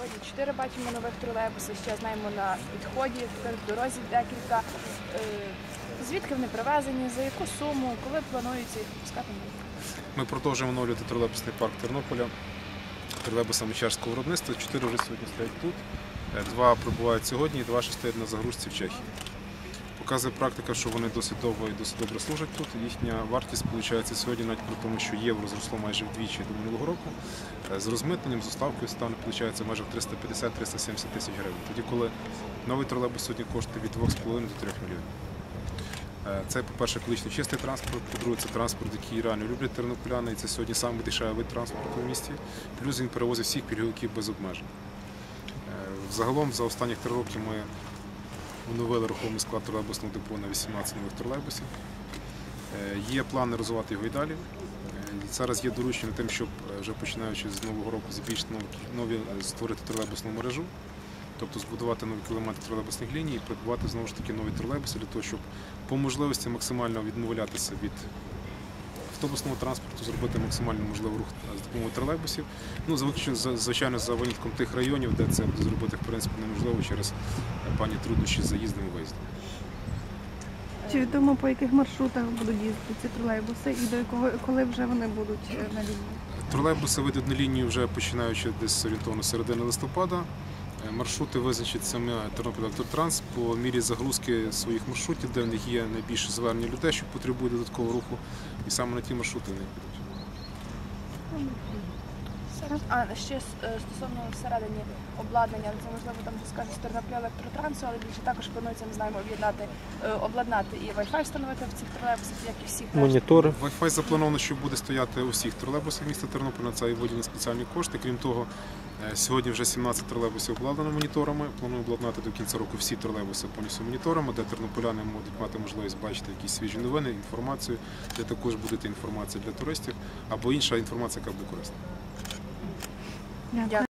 Сьогодні 4 бачимо нових тролейбусів, ще знаємо на підході, в дорозі декілька. Звідки вони привезені, за яку суму, коли планується їх пускати? Ми продовжуємо оновлювати тролейбусний парк Тернополя тролейбусами чеського виробництва. 4 вже сьогодні стоять тут, 2 прибувають сьогодні і 2 ще стоять на загрузці в Чехії. Показує практика, що вони досить довго і досить добре служать тут. Їхня вартість, виходить, сьогодні, навіть при тому, що євро зросло майже вдвічі до минулого року, з розмитненням, з доставкою стане, виходить, майже 350-370 тисяч гривень. Тоді, коли новий тролейбус сьогодні коштує від 2,5 до 3 мільйонів. Це, по-перше, екологічно чистий транспорт, по-друге, це транспорт, який реально люблять тернополяни, і це сьогодні самий дешевий вид транспорту в місті. Плюс він перевозить всіх пільговиків без обмежень. Загалом, за останні 3 роки ми оновили рухомий склад тролейбусного депо на 18 нових тролейбусів. Є плани розвивати його і далі. Зараз є доручення тим, щоб вже починаючи з нового року збільшити створити тролейбусну мережу, тобто збудувати нові кілометри тролейбусних ліній і придбати знову ж таки нові тролейбуси для того, щоб по можливості максимально відмовлятися від автобусного транспорту, зробити максимально можливий рух з допомогою тролейбусів. Ну, звичайно, за винятком тих районів, де це буде зробити в принципі неможливо через певні труднощі з заїздом і виїздом. Чи відомо, по яких маршрутах будуть їздити ці тролейбуси і коли вже вони будуть на лінії? Тролейбуси вийдуть на лінію вже починаючи десь орієнтовно середини листопада. Маршрути визначить саме Тернопільавтотранс по мірі загрузки своїх маршрутів, де в них є найбільше звернення людей, що потребують додаткового руху, і саме на ті маршрути вони підуть. А ще стосовно всередині обладнання, це можливо там скажуть з Тернопільавтотрансу, але більше також планується, ми знаємо, обладнати і Wi-Fi встановити в цих тролейбусах, як і всіх. Монітори. Wi-Fi заплановано, що буде стояти у всіх тролейбусах міста Тернополя, це і виділені спеціальні кошти. Крім того, сьогодні вже 17 тролейбусів обладнано моніторами. Планую обладнати до кінця року всі тролейбуси повністю моніторами, де тернополяни можуть мати можливість бачити якісь свіжі новини, інформацію, де також буде інформація для туристів або інша інформація, яка буде корисна. Дякую.